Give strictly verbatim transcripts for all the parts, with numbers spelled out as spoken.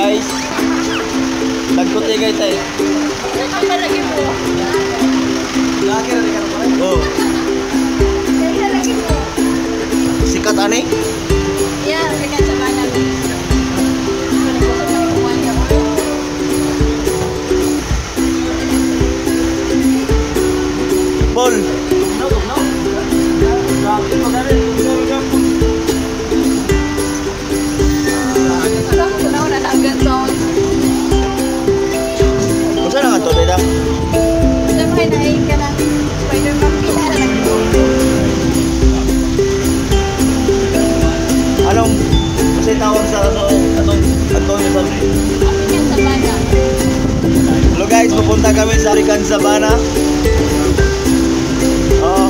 guys. Tagputi kayo tayo. Ito pa lagi mo. Lagi na rin ka naman. Oo. Ito lagi mo. Sikat ani? Yeah, sikat sa banan. Paul. Masa na nga to, Deda? Sabay na ay ka ng Spider-Man pinala. Anong kasi tawag sa ano, anong Antonio sabi? African Sabana. Hello guys, pupunta kami sa African Sabana. Oh.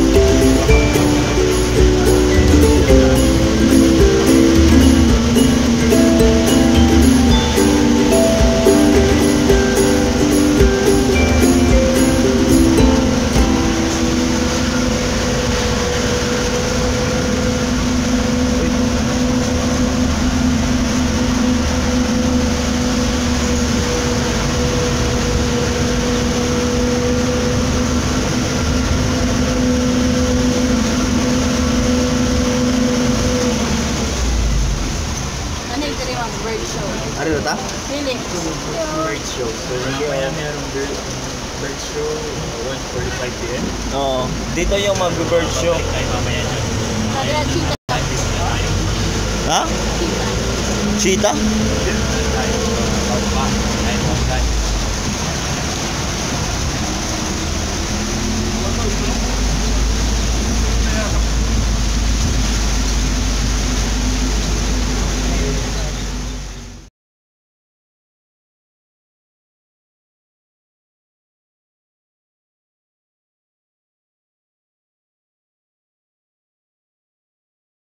Bird show. Ano ta? Really? Bird show. So, mamaya merong bird, bird show, one forty-five p m Oo. Dito yung mag-bird show. Ay, mamaya dyan. Kaya cheetah. Ha? Cheetah. Cheetah?